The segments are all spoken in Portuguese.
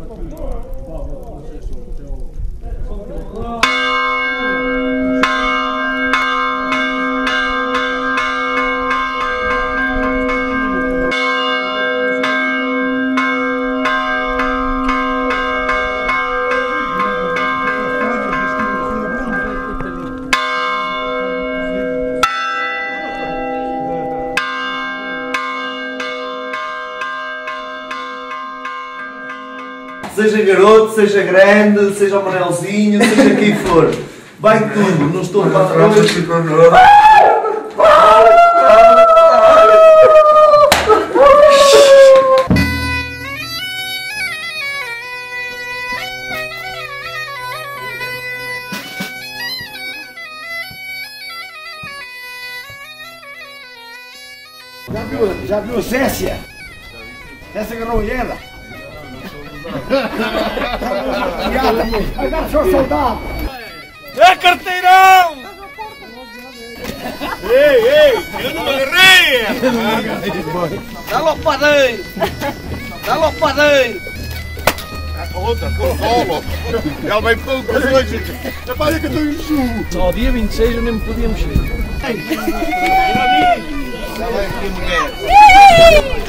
Seja garoto, seja grande, seja o Manelzinho, seja quem for. Vai tudo, não estou para trás. Já viu Cécia? Cécia Garronhela? Agora sou soldado! É carteirão! Ei, eu não me agarrei! Dá-lhe ao padeiro! Dá-lhe ao padeiro! Outra, com solo! Ele vem com os dois! Rapaz, é que eu estou em chuva! Só ao dia 26 eu nem me podia mexer. Já vai aqui, mulher!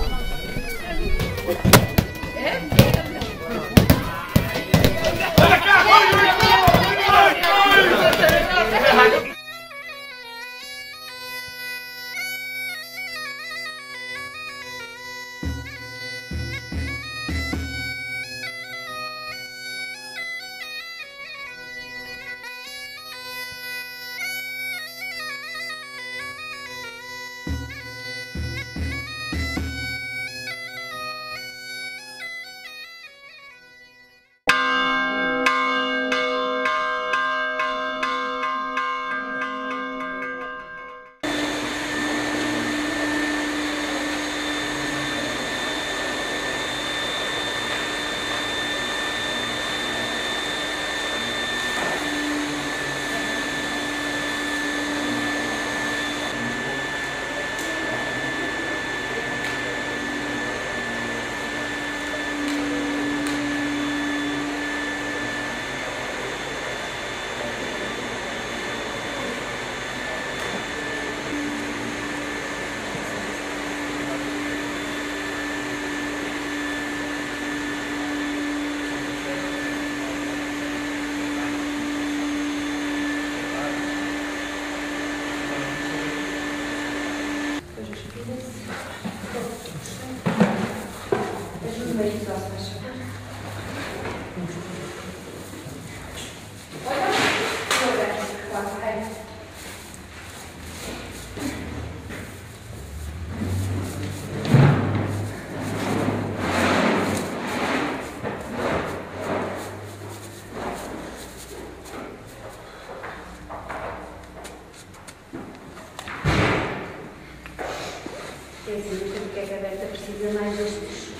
É assim, porque é que a Berta precisa mais destes.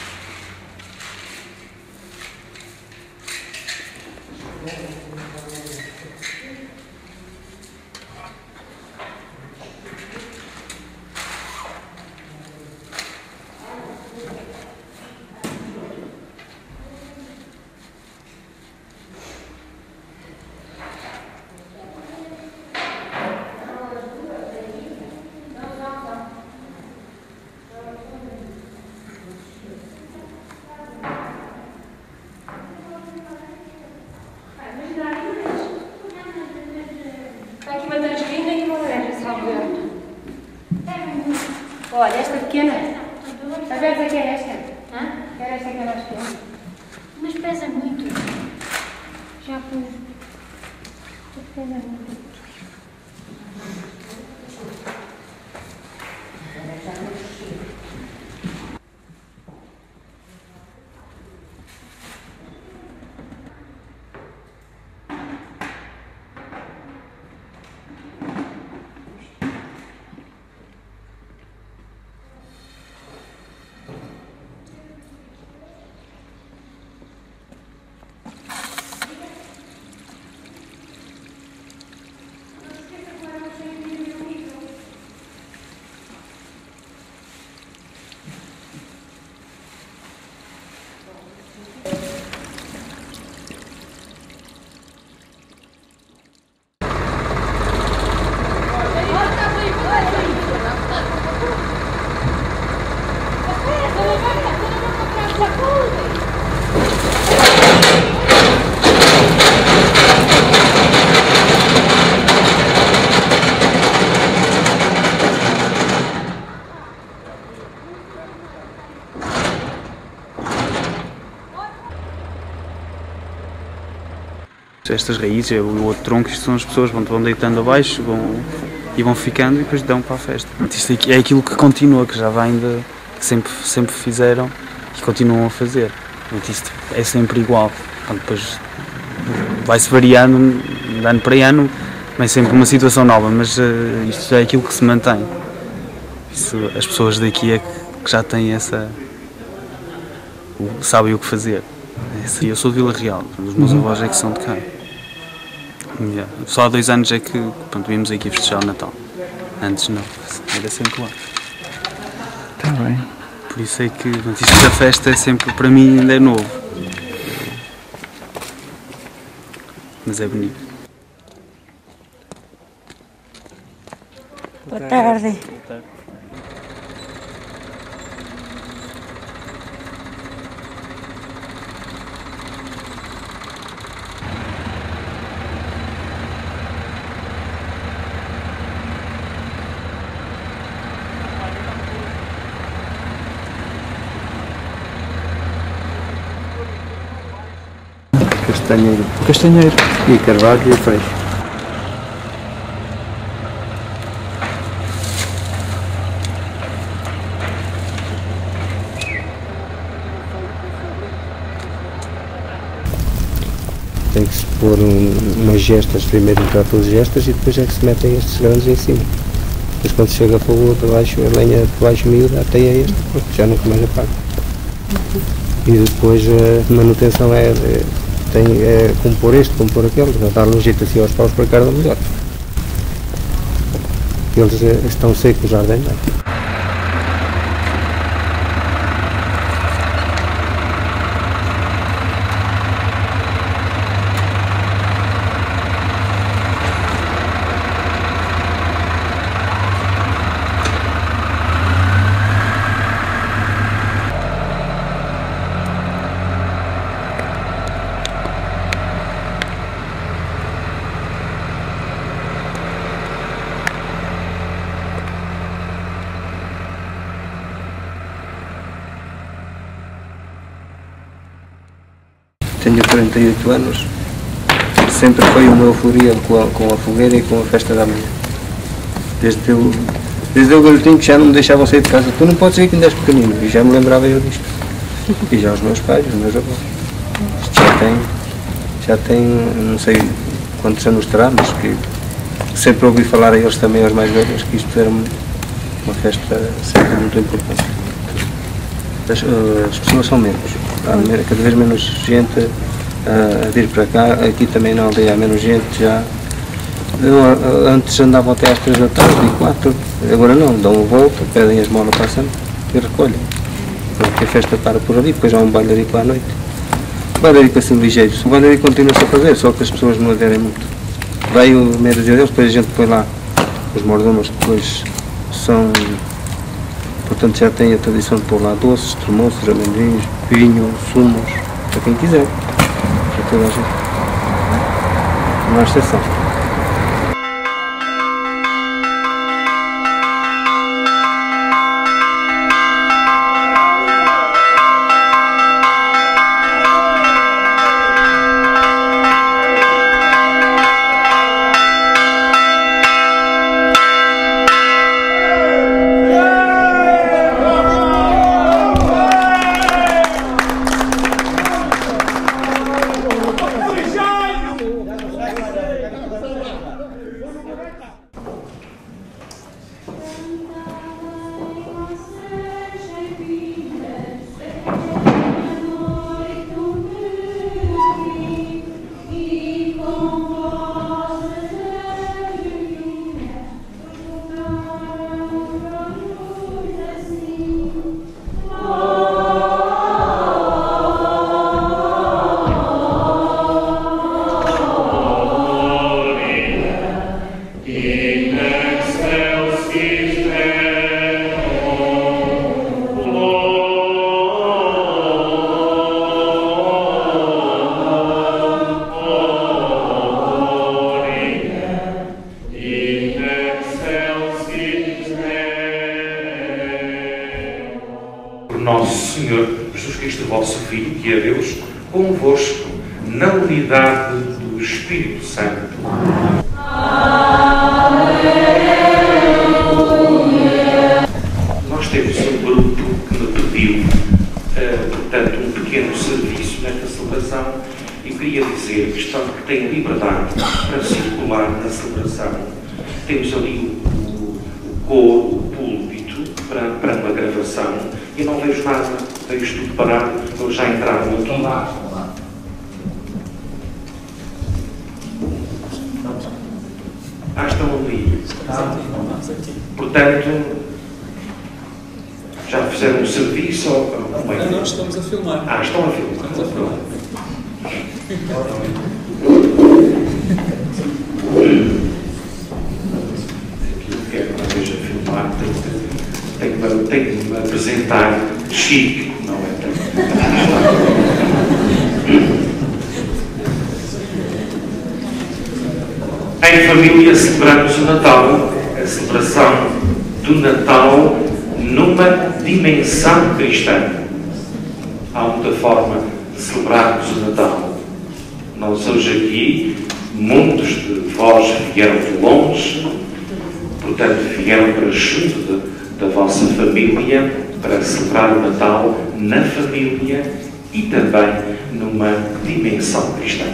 Olha, esta pequena. A Berta quer esta? Hã? Quer esta que é mais pequena? Mas pesa muito. Já pus. Pesa muito. Estas raízes, o outro tronco, isto são as pessoas que vão deitando abaixo e vão ficando e depois dão para a festa. Isto aqui é aquilo que continua, que já vem que sempre fizeram e continuam a fazer. Isto é sempre igual. Depois vai-se variando de ano para ano, vem sempre uma situação nova, mas isto já é aquilo que se mantém. Isso, as pessoas daqui é que já têm sabem o que fazer. Eu sou de Vila Real, os meus avós é que são de cá. Só há 2 anos é que vimos aqui festejar o Natal. Antes não, era sempre lá. Está bem. Por isso é que isto da festa é sempre, para mim, ainda é novo. Mas é bonito. Boa tarde. Castanheiro. Castanheiro. E carvalho e freixo. Tem que se pôr umas gestas, primeiro entrar todas as gestas e depois é que se metem estes grandes em cima. Depois quando chega para o outro baixo, a lenha de baixo miúda, até é este, porque já nunca mais apaga. E depois a manutenção é compor este, compor aquele, dar-lhe um jeito assim aos paus para cá da melhor. Eles estão secos já dentro. Tenho 48 anos, sempre foi uma euforia com a fogueira e com a festa da manhã. Desde o garotinho que já não me deixavam sair de casa, tu não podes ir que ainda és pequenino, e já me lembrava eu disto. E já os meus pais, os meus avós. Isto já tem não sei quantos anos terá, mas que sempre ouvi falar a eles também, aos mais velhos, que isto era uma festa sempre muito importante. As pessoas são menos. Há cada vez menos gente a vir para cá, aqui também na aldeia há menos gente já. Antes andavam até às 3 da tarde e 4, agora não, dão uma volta, pedem as molas para a Santa e recolhem. Porque a festa para por ali, depois há um bailarico à noite. O bailarico assim ligeiro, o bailarico continua-se a fazer, só que as pessoas não aderem muito. Vai o meio dia deles, depois a gente põe lá os mordomos, depois são. Portanto já tem a tradição de pôr lá doces, tremoços, amendoins, vinho, sumos, para quem quiser, para toda a gente. Não há exceção. Nosso Senhor Jesus Cristo, vosso Filho, que é Deus convosco, na unidade do Espírito Santo. Nós temos um grupo que me pediu, portanto, um pequeno serviço nesta celebração e queria dizer que têm liberdade para circular na celebração. Temos ali o coro, o púlpito, para uma gravação. Eu não vejo nada, vejo tudo parado, eles já entraram aqui. Estão ali. Portanto, já fizeram um serviço ou como é que... Nós estamos a filmar. Estão a filmar. Estamos a filmar. Aquilo que é uma vez a filmar, tenho que me apresentar chique, não é? Em família celebramos o Natal, a celebração do Natal numa dimensão cristã. Há muita forma de celebrarmos o Natal. Nós hoje aqui, muitos de vós vieram de longe, portanto vieram para junto da vossa família para celebrar o Natal na família e também numa dimensão cristã.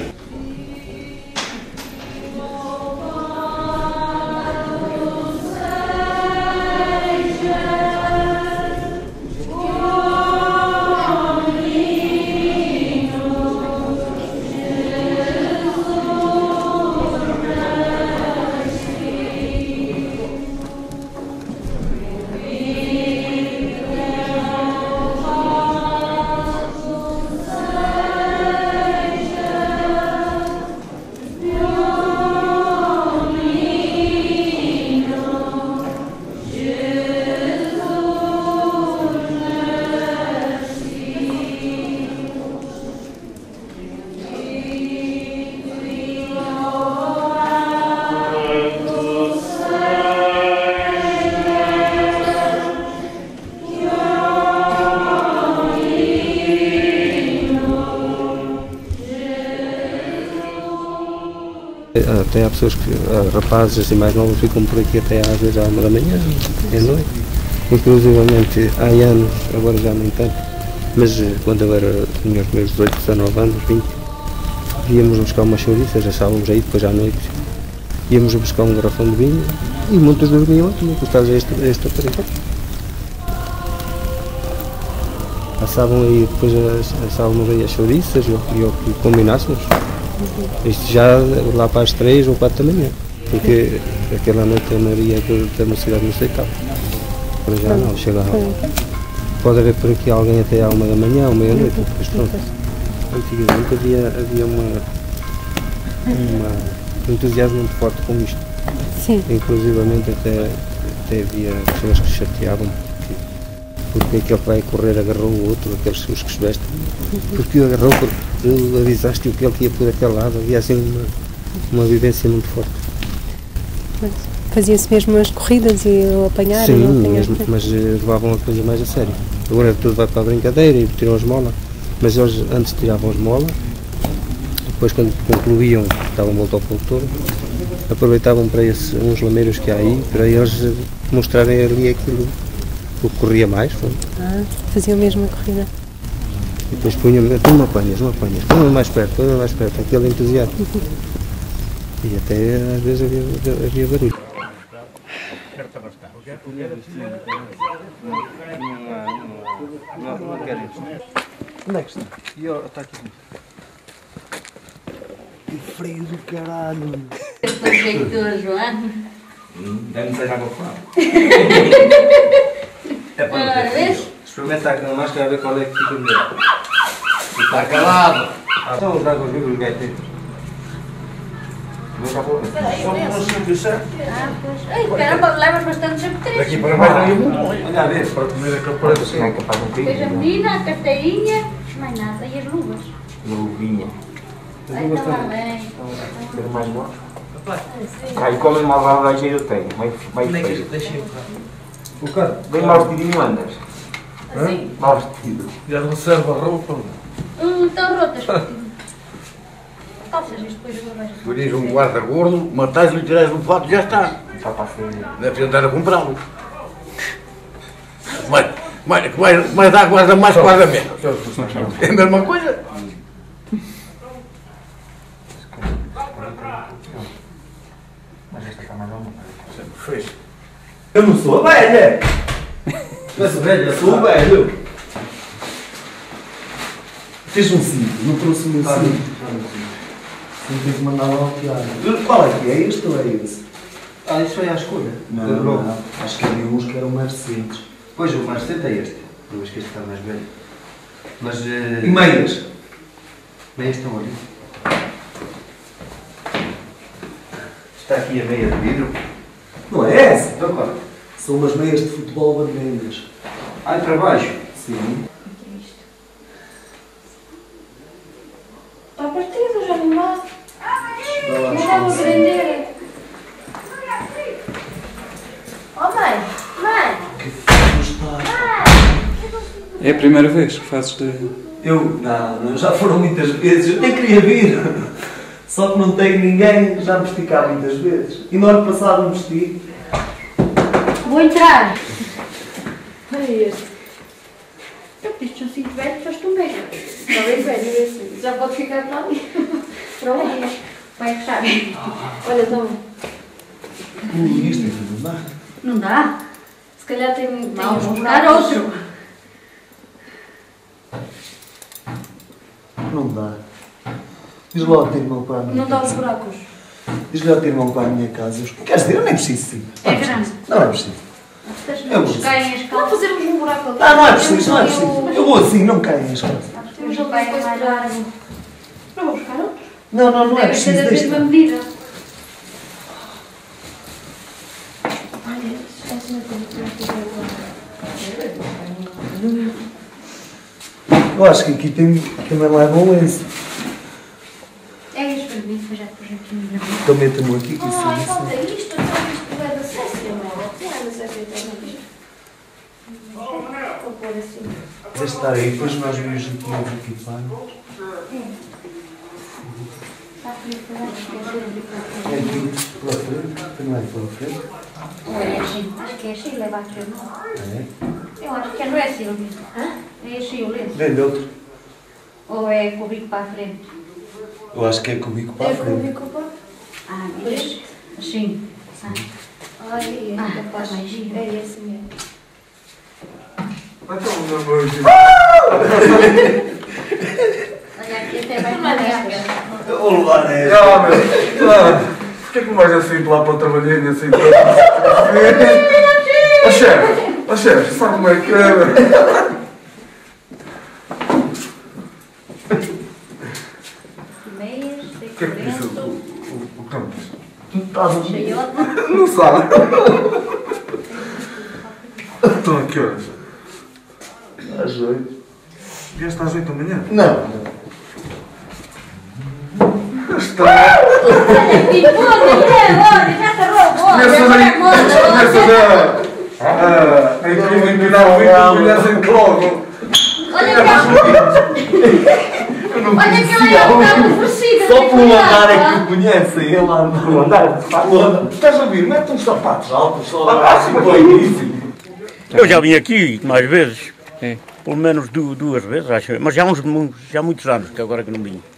Até há pessoas que, rapazes assim mais novos, ficam por aqui até às vezes à 1 da manhã, à noite. Inclusivamente há anos, agora já nem tanto, mas quando eu tinha os meus 18, 19 anos, 20, íamos buscar uma chouriça, já estávamos aí depois à noite, íamos buscar um garrafão de vinho e muitos dormiam aqui, encostados a esta parede. Passavam aí, depois assávamos aí as chouriças e o que combinássemos. Isto já lá para as 3 ou 4 da manhã, porque aquela noite a maioria da mocidade não aceitava. Para já não, chega lá. Pode haver por aqui alguém até à 1 da manhã, ou meia-noite, depois pronto. Antigamente havia um entusiasmo muito forte com isto. Sim. Inclusivamente até havia pessoas que se chateavam porque aquele que vai correr agarrou o outro, aqueles os que se vestem, porque o agarrou, tu avisaste-o que ele ia por aquele lado, havia assim uma vivência muito forte. Fazia-se mesmo as corridas e o apanhar? Sim, e não apanhar, mesmo, mas levavam a coisa mais a sério. Agora tudo vai para a brincadeira e tiram a esmola, mas eles antes tiravam a esmola, depois quando concluíam, estavam volta ao produtor, aproveitavam para uns lameiros que há aí, para eles mostrarem ali aquilo o que corria mais. Faziam mesmo a corrida. E depois punham-me, tu não apanhas, põe-me mais perto, aquele entusiasmo. E até às vezes havia barulho. Não quero isso. Onde é que está? Está aqui. Que frio do caralho! Estou jeitoso, João. Deve-me ser água fora. Experimenta aqui na máscara a ver qual é que fica melhor. Está calado! São os águas vivos que vai ter. Não acabou? Só um simples, certo? Ai, caramba, levas bastante sempre. Daqui para baixo não é. Olha a ver, para comer aquele preço. Não é capaz de um bocadinho. Depois a menina, a carteirinha, mais nada, e as luvas. Luvinha. Ai, está lá bem. Quero mais bom? E comem mal lá já eu tenho, mais feio. O cara? Bem mal vestidinho andas. Assim? Mal vestido. Já não serve a roupa? Estão rotas. Calças isto. Escolhes um guarda gordo, matas-lhe, tiras um fato e já está. Deve andar a comprá-lo. Vai dar guarda mais, guarda menos. É a mesma coisa. Sempre fez. Eu não sou a velha! Não és a velha, sou o velho! Fez um cinto, não trouxe o meu cinto. Não tive que mandar lá ao piano. Qual é que é? Este ou é esse? Ah, isso foi à escolha? Não. Acho que havia uns que eram mais recentes. Pois, o mais recente é este. Eu acho que este está mais velho. Mas... E meias? Meias estão ali. Está aqui a meia de vidro. Não é essa? Então qual? São umas meias de futebol vermelhas. Ah, para baixo? Sim. Está partido, já não há. Não dá para prender. Oh mãe, mãe! É a primeira vez que fazes de... Não, já foram muitas vezes. Eu nem queria vir. Só que não tenho ninguém que já me vesti cá muitas vezes. E no ano passado me vesti. Vou entrar. Olha este. Eu pedi-te um cinto velho, faz-te um beijo. Está bem velho esse. Já pode ficar para ali. Para onde? Vai fechar. Olha, toma. Isto não dá. Não dá? Se calhar tem que buscar outro. Não dá. Diz lá ao teu irmão para a minha Não dá os casa. buracos. Diz-lhe ao teu irmão para a minha casa. Quer dizer, eu nem preciso sim. É grande. Não é preciso. Deixa-nos caem as calças. Não fazermos um buraco ali. Não é preciso, não é preciso. Eu vou assim, não caem as calças. Temos outro depois para... Não vou buscar outros. Não é Deve ser preciso. da mesma medida. Olha, esquece-me de Eu acho que aqui tem também leva um lenço. é isso para mim, já pus aqui no meu. Então meta-me aqui que isso Ai, é falta isto, então isto é da Cécia, não é da Cécia também. Vou pôr assim. Deixa estar aí, depois nós vimos aqui o equipar. Está frio para esquecer de É aqui pela frente, não é pela frente. ou é assim? Acho que é assim, leva aqui o nome. É. Eu acho que não é assim o lenço. É assim o lenço. Vem de outro. Ou é com o bico para a frente? Eu acho que é com o bico para a É com o frente. bico para a frente. Ah, este? Assim. Olha, este faz mais giro. É esse mesmo. Olha, aqui até vai mais nesta. Eu vou levar nesta. Porquê que não vais assim lá para o trabalhinho assim? Ó chefe, sabe como é que é? Meias, O que é que disse o Campos? Tu estás a... cheiota. Não sabe. Estão a que horas? Às 8. Vieste às 8 da manhã? Não. Está. E olha, já está roubo. Começa a intimidar o vídeo, conhecem-te logo. Olha que ela é um bocado oferecida. Só pelo andar é que o conhecem. Ele lá pelo andar. Estás a ouvir? Mete uns sapatos altos. Só assim bem. Eu já vim aqui mais vezes. Pelo menos duas vezes, acho. Mas já há muitos anos que agora que não vim.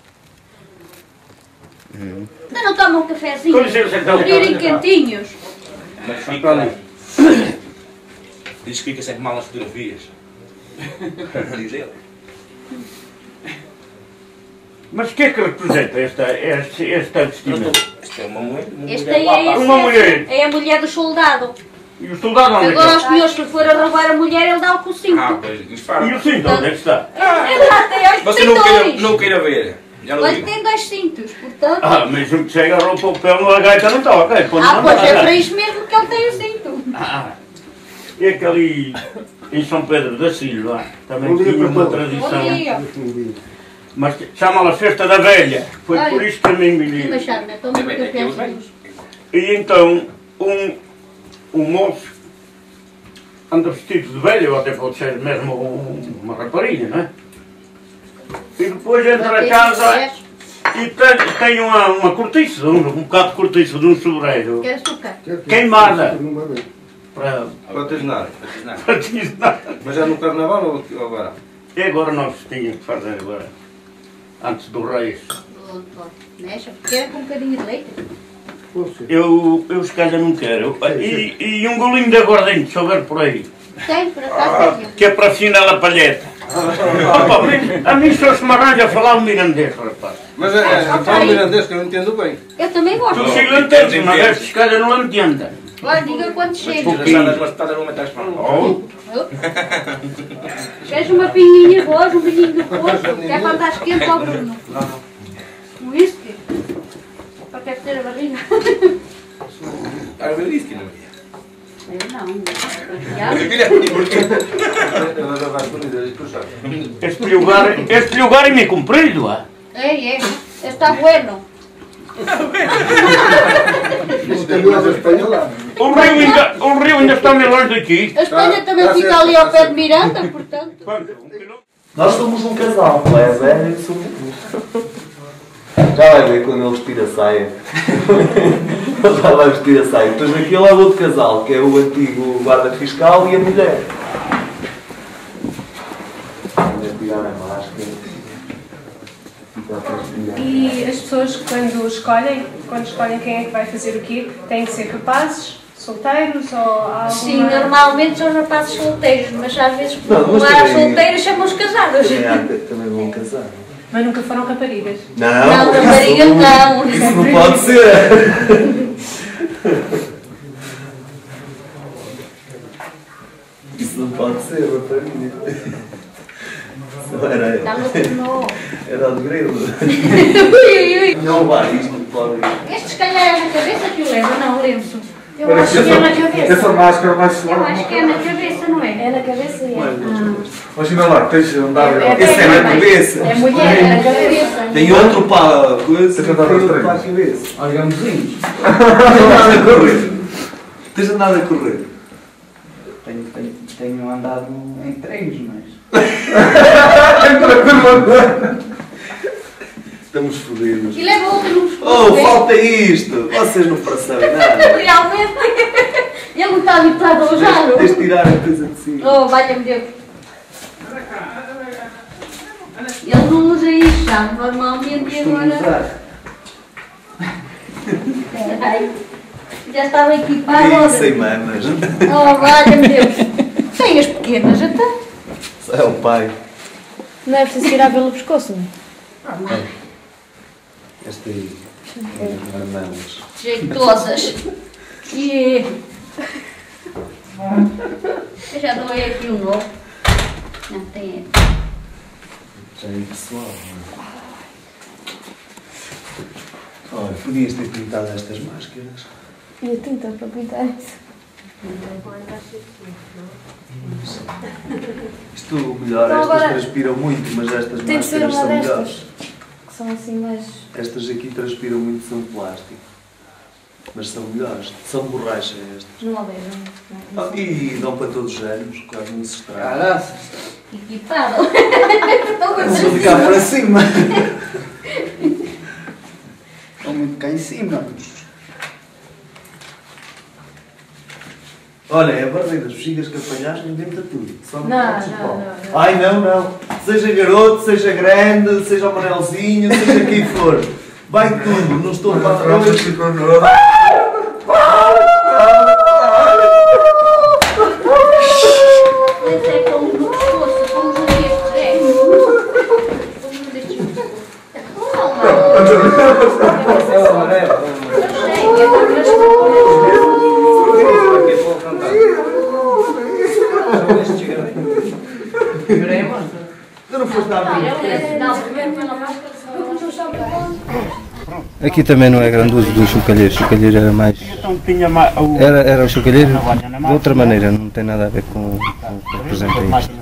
Ainda não tomam um cafezinho? Com licença, então. Por irem quentinhos. Mas fica ali. Diz que fica sempre mal nas fotografias. Diz ele. Mas o que é que representa este vestimento? Isto é uma mulher. Este aí é Uma mulher. É a mulher do soldado. E o soldado onde é que Agora os está? senhores que forem roubar a mulher, ele dá o com o cinto. Pois, dispara. E o cinto onde é que está? Ele lá tem, olha que Você tem dois. não queira ver. Já não Olha vi. que tem dois cintos, portanto... Mas o que chega a roupa o pé a gaita não está, ok? pois é para isso mesmo que ele tem o cinto. E aquele em São Pedro da Silva também tinha uma tradição. Bom dia. Mas chama-la Festa da Velha. Foi Olha, por isso que também me li. Mas sabe, toma um cafezinho. E então, um moço anda vestido de velho, ou até pode ser mesmo uma rapariga, não é? E depois entra a casa E tenho uma cortiça, um bocado de cortiça de um sobreiro. Queres tocar? Queimada. Para tisnar. Para tisnar. Mas é no carnaval ou agora? E agora nós tínhamos que fazer agora. Antes do Reis. Mexa, quer com um bocadinho de leite? Eu se calhar não quero. E um golinho de aguardente, se houver por aí. Tem, por acaso tem. Que é para afinar a palheta. A mim só se me arranja a falar o mirandês, rapaz. Mas é o mirandês que eu não entendo bem. Eu também gosto. Tu se não entendes, mas esta se calhar não entenda. Olha, diga quando chega. Queres uma pinguinha de arroz, um vinho de porco, que é para andar quente ao Bruno. Um whisky? Para ter que ter a barriga. Era whisky, não é? Eu não. Este lugar é meio comprido, ah? É. Está bueno. O rio ainda está meio longe daqui. A Espanha também fica ali ao pé de Miranda, portanto. Nós somos um casal, não é velho? Já vai ver quando ele vestir a saia. Ele já vai vestir a saia. Depois aqui é o outro casal, que é o antigo guarda fiscal e a mulher. Vamos tirar a máscara. E as pessoas, quando escolhem quem é que vai fazer o quê, têm que ser rapazes, solteiros ou alguma... Sim, normalmente são rapazes solteiros, mas às vezes por não há solteiros chamam-os casados. Também vão casar. Mas nunca foram raparigas? Não, raparigas não. Isso não pode ser. Isso não pode ser, rapariga. Era o grilo. Não vai, isto não pode ir. Este se calhar é na cabeça que o leva, não, o lenço. Eu acho que é na cabeça. Essa máscara vai se Eu acho que é na cabeça, não é? É na cabeça e é. Imagina lá, tens de andar. Esse é na cabeça. É mulher, é na cabeça. Tem outro para a coisa, tem outro para a cabeça. Olha, gamozinhos. Tens andado a correr. Tens andado a correr. Tenho andado em treinos, mas... Estamos fodidos. E leva outro nos Oh, falta isto! Vocês não percebem nada. Realmente, ele não está habituado a usar. Tens de tirar a coisa de cima. Oh, valha-me Deus. Ele não usa isto, sabe? Normalmente agora... Já estava equipado. Sem mamas. Oh, valha-me Deus. Tem as pequenas até. É o pai. Não é preciso tirar pelo pescoço, não é? Este aí. Irmãos. Jeitosas. E... Eu já doei aqui um novo. Não tem. Já é pessoal, não é? Olha, podias ter pintado estas máscaras. E a tinta para pintar isso. Isto melhor, então, estas agora, transpiram muito, mas estas tem de ser máscaras uma são destas, melhores. que são assim mais... Estas aqui transpiram muito, são de plástico. Mas são melhores. São borracha estas. Não a vejo. E dão para todos os anos, quase não se estraga. Caraças. Equipado. Vou ficar para cima. Estou muito cá em cima. Olha, é a barreira das bexigas que apanhaste, inventa tudo. Só Não. Ai, não. Seja garoto, seja grande, seja o Manelzinho, seja quem for. Vai tudo, não estou para trás. Esse é como no pescoço, como um destes. É. Como um destes. É o amarelo. Tu não foste dar Aqui também não é grande uso do chocalheiro. O chocalheiro era mais... Era o chocalheiro de outra maneira, não tem nada a ver com o que representa isto.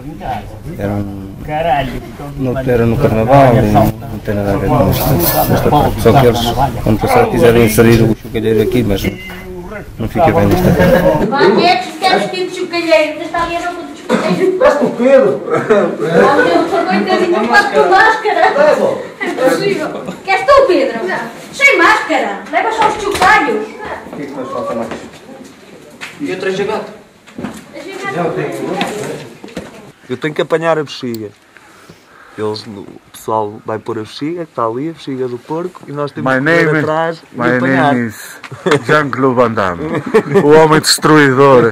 Era no carnaval, não tem nada a ver com isto. Só que eles, quando passar, quiserem inserir o chocalheiro aqui, mas não fica bem nesta vez. Vai, quem é que se quer vestir de chocalheiro? Está ali a roupa de chocalheiro. Estás com o Pedro? Não, eu sou coitadinho, não faço com máscara. É possível. Pedro? Não. Sem máscara. Leva só os chocalhos. O que é que nos falta mais? E o três de gato? Já tenho. Eu tenho que apanhar a bexiga. O pessoal vai pôr a bexiga, que está ali, a bexiga do porco, e nós temos que ir atrás e apanhar. My name is Jean-Claude Van Damme, o homem destruidor.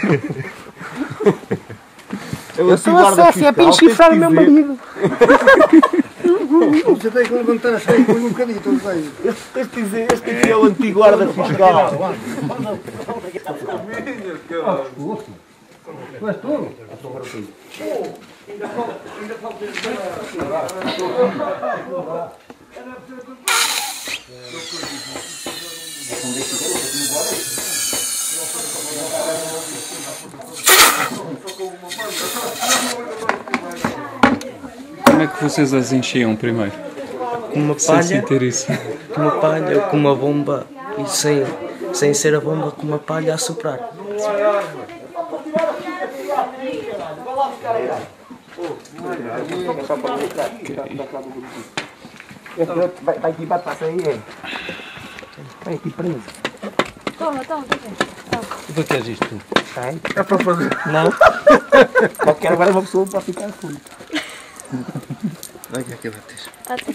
Eu sou a Cécia, é para enchifrar o meu marido. Você tem que levantar a série e pôr um bocadinho, então vai. Este aqui é o antigo guarda fiscal. Tu és tu? Como é que vocês as enchiam primeiro? Com uma Sem palha, sentir isso. com uma palha, com uma bomba e sem ser a bomba, com uma palha a soprar. Vai aqui para a sair. Vai aqui preso. Toma. E para que és isto? É para fazer. Não. Qualquer agora uma pessoa pode ficar fundo. Vai que bates.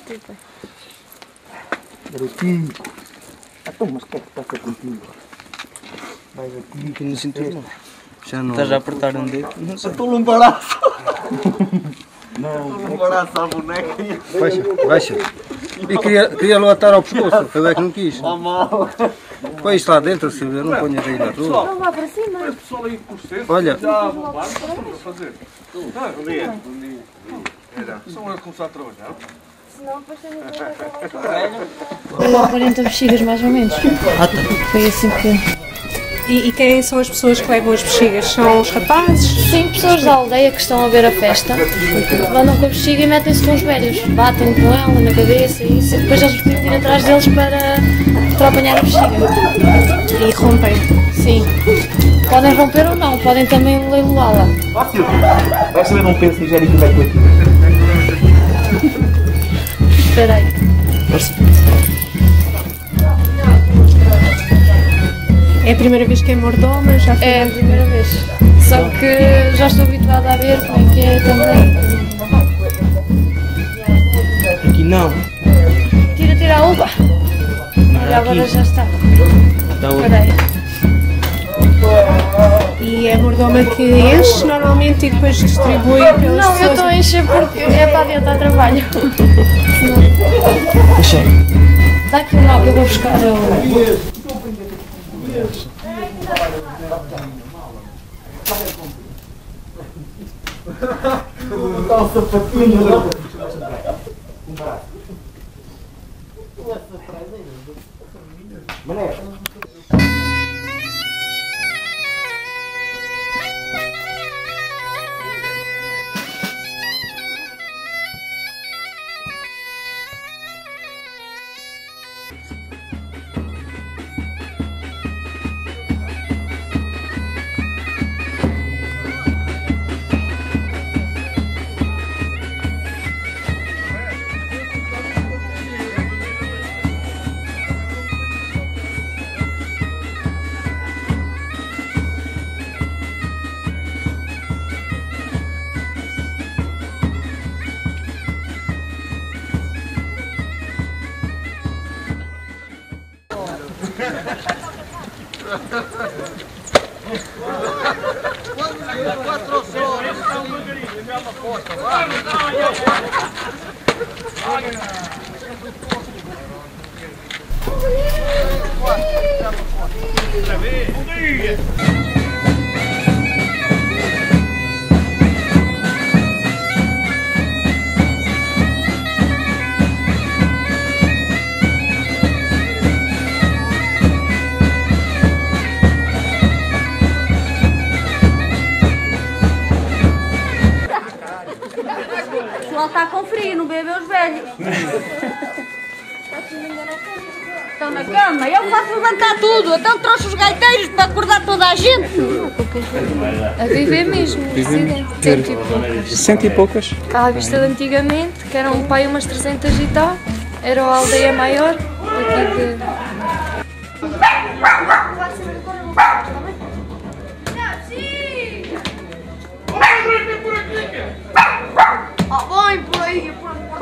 Garotinho. Mas o que é que passa contigo? Vais aqui. Que não sinto as mãos. Já não. Estás a apertar um dedo? Não sei. Estou num embaraço. Não, um embaraço à boneca. Baixa. E queria levantar ao pescoço, eu é que não quis. Está mal. Põe isto lá dentro, Silvia, não ponhas aí na rua. Não vá para cima. Olha. Já fazer. Bom dia. Só vamos começar a trabalhar. Senão depois tem 40 bexigas mais ou menos. Foi assim que... E quem são as pessoas que levam as bexigas? São os rapazes? Sim, pessoas da aldeia que estão a ver a festa. Andam com a bexiga e metem-se com os velhos. Batem com ela na cabeça e isso. Depois eles têm que ir atrás deles para apanhar a bexiga. E rompem? Sim. Podem romper ou não, podem também leiloá-la. Vai saber de um penso higiênico que vai com aqui. Espera aí. É a primeira vez que é mordoma? Já foi? É a primeira vez. Só que já estou habituada a ver como é que é também. Aqui não. Tira a uva. Olha, agora já está. Espera aí. E é a mordoma que enche normalmente e depois distribui pelas pessoas? Não, eu estou a encher porque é para adiantar trabalho. Deixa aí. Dá aqui um mal que eu vou buscar o... Vou botar o sapatinho. Mané. O pessoal está com frio, não bebem os velhos. Estão na cama, eu faço levantar tudo, então trouxe os gaiteiros para acordar toda a gente. A viver mesmo, cento e poucas. Cento e poucas? À vista de antigamente, que eram pai umas 300 e tal, Era a aldeia maior daqui de... Vai por aí,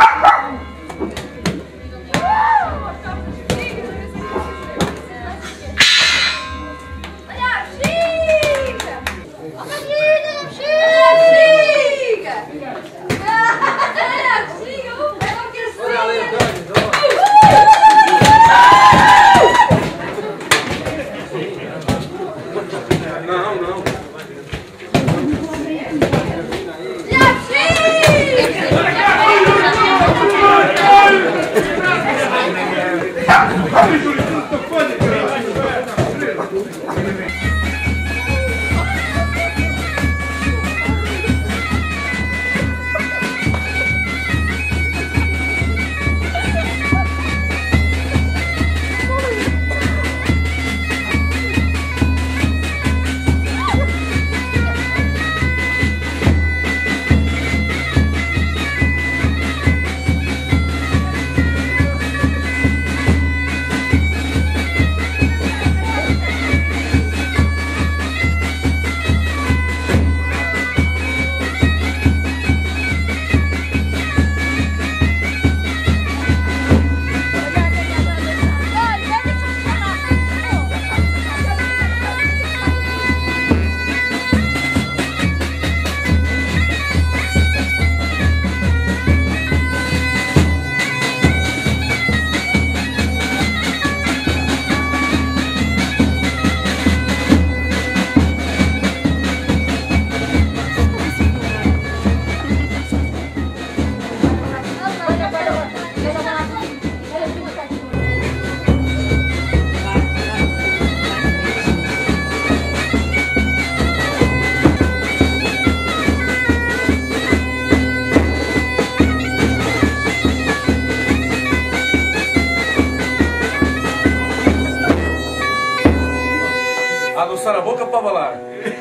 Adoçar a boca para balar.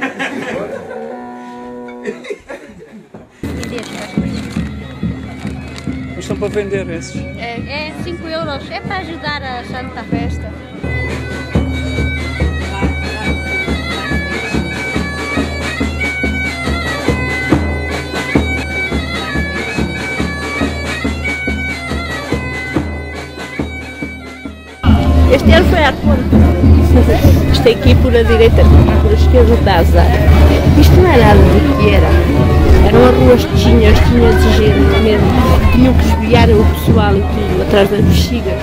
Mas estão para vender esses? É 5 euros, é para ajudar a Santa Festa. Este ano foi à conta. Isto aqui por a direita, por a esquerda da azar. Isto não é nada do que era. Eram as ruas tinham de gente mesmo. Tinham que desviar o pessoal e tudo, atrás das bexigas.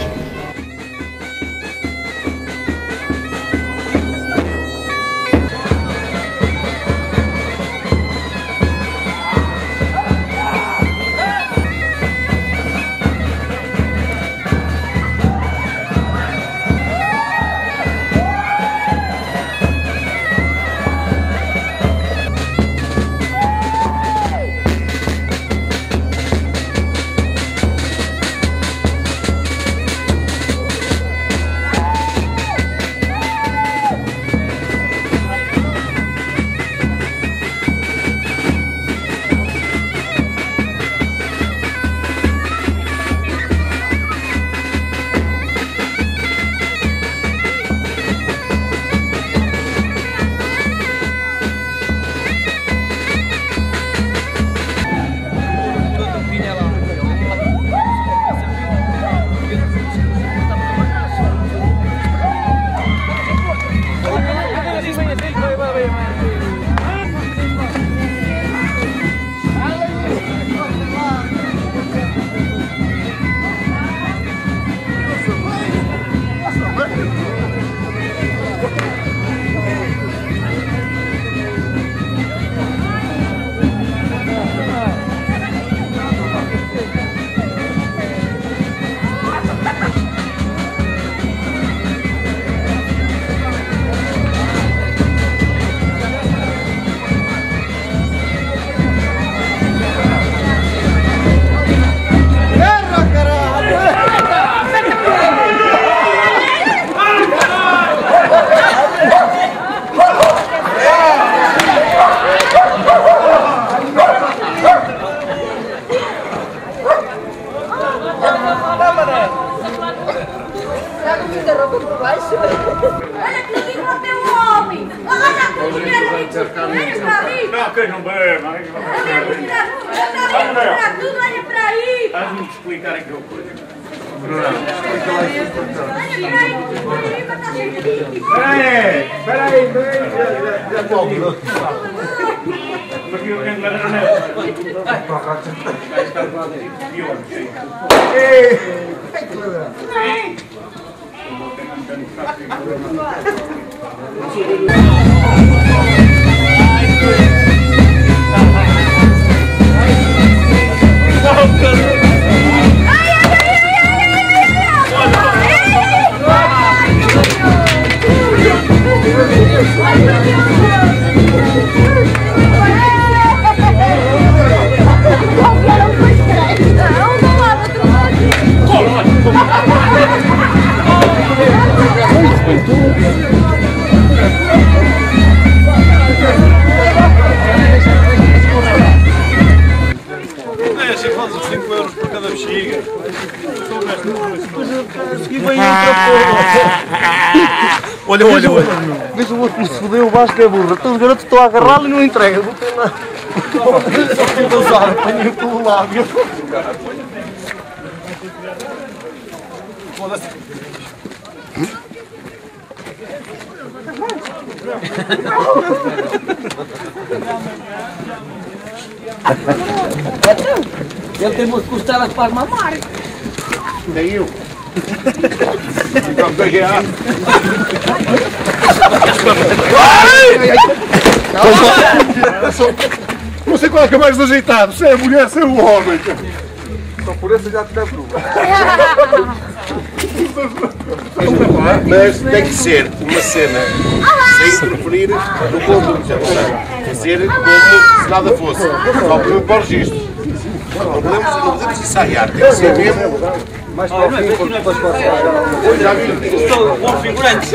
muita roupa por baixo. Olha que não digo ao teu homem. Olha que não digo ao homem. Não, que não bebe. Tudo olha para aí. Hás-me de explicar aquela coisa. Espera aí, já volto. Porque eu tenho uma janela. Vai estar lá dentro. Deixa, faz os 5 euros por cada bexiga. E vem outra porra. Olha. Vês o outro que se fodeu, o Vasco é burro. Então os garotos estão a agarrá-lo e não entrega. Vou ter lá. Só que vazar, apanhei pelo lábio. Foda-se. Ele tem umas costelas para mamar. Nem eu. Não sei qual é que é mais ajeitado, se é a mulher, se é o homem. Só por essa já te deve tudo. Mas tem que ser uma cena sem interferir no conteúdo. Tem que ser como se nada fosse. Só para o registro. Não podemos ensaiar, tem que ser mesmo. Mais para o fim, porque depois pode ser. Já vi. Sou bom figurante.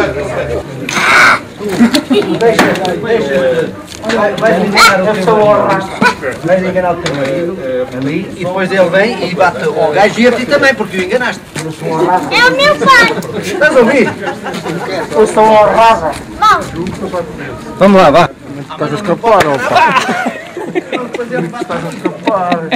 Deixa. Vais enganar o teu Vais enganar o teu marido, a mim, e depois ele vem e bate ao gajo e a ti também, porque o enganaste. É o meu pai! Estás a ouvir? Eu sou honrada. Vamos lá, vá. Estás a escapar, ó pá. Estás a escapar.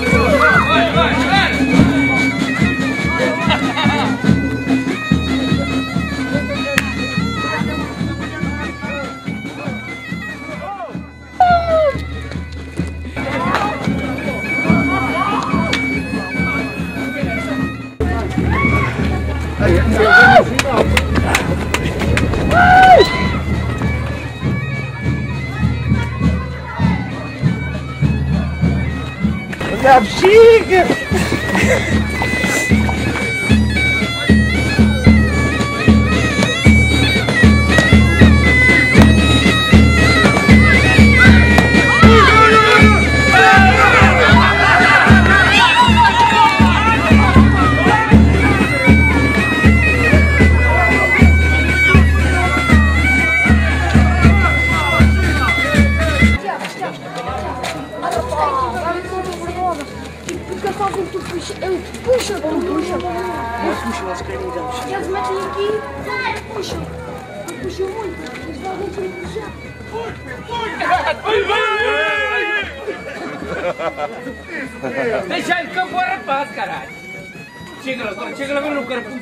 Olha a bexiga! Ele puxa. Eles metem aqui, puxam. Puxam muito. Eles podem puxar. Deixa ele campo a rapaz, caralho. Chega agora no carapuço.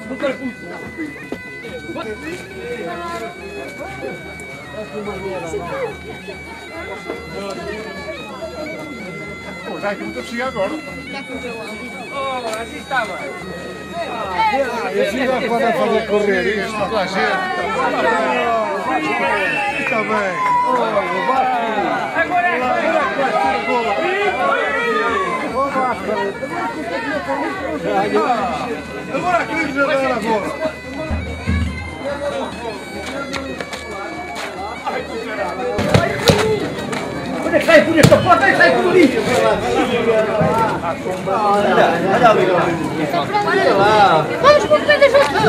Pô, já é que eu vou chegar agora. Oh, assim estava. E assim já podem fazer correr isto, toda a gente. Está bem. Agora Agora queremos jogar a bola. Onde é que sai por esta porta? Onde é que sai por ali? Olha lá. Vamos por pé das outras.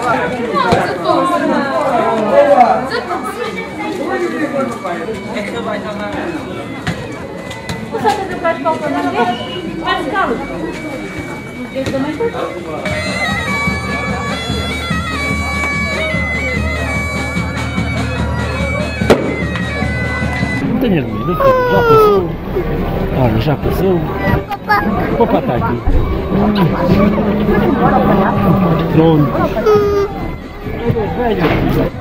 é que vai estar lá. Você está capaz de calçar na vez? Faz calo. Este também está. tenhas medo, filho. Já passou. Olha, já passou. O papá está aqui. Pronto.